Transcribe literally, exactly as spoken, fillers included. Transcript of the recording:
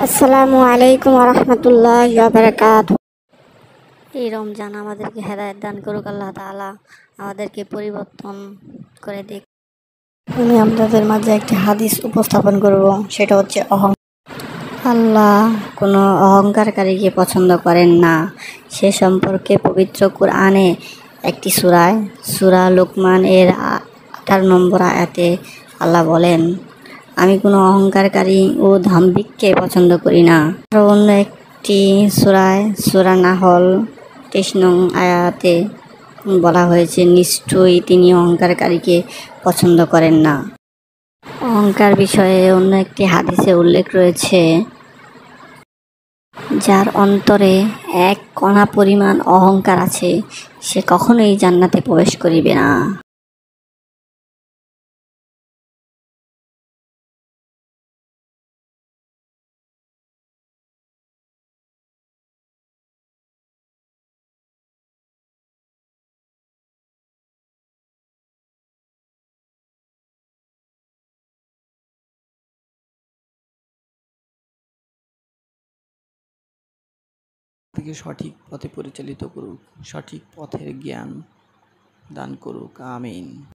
আসসালামু আলাইকুম রহমতুল্লাহি ওয়া বারাকাতুহু। এই রমজান আমাদেরকে হেদায়েত দান করুক আল্লাহ তাআলা, আমাদেরকে পরিবর্তন করে দিক। আমি আপনাদের মাঝে একটি হাদিস উপস্থাপন করব, সেটা হচ্ছে অহং আল্লাহ কোনো অহংকারকারীকে পছন্দ করেন না। সে সম্পর্কে পবিত্র কুরআনে একটি সূরায় সূরা লোকমান এর আঠারো নম্বর আয়াতে আল্লাহ বলেন, আমি কোনো অহংকারকারী ও দাম্ভিককে পছন্দ করি না। আরও অন্য একটি সূরায় সূরা নাহল তেইশ নং আয়াতে বলা হয়েছে, নিশ্চয়ই তিনি অহংকারকারীকে পছন্দ করেন না। অহংকার বিষয়ে অন্য একটি হাদিসে উল্লেখ রয়েছে, যার অন্তরে এক কণা পরিমাণ অহংকার আছে, সে কখনোই জান্নাতে প্রবেশ করিবে না। থেকে সঠিক পথে পরিচালিত করুক, সঠিক পথের জ্ঞান দান করুক, আমিন।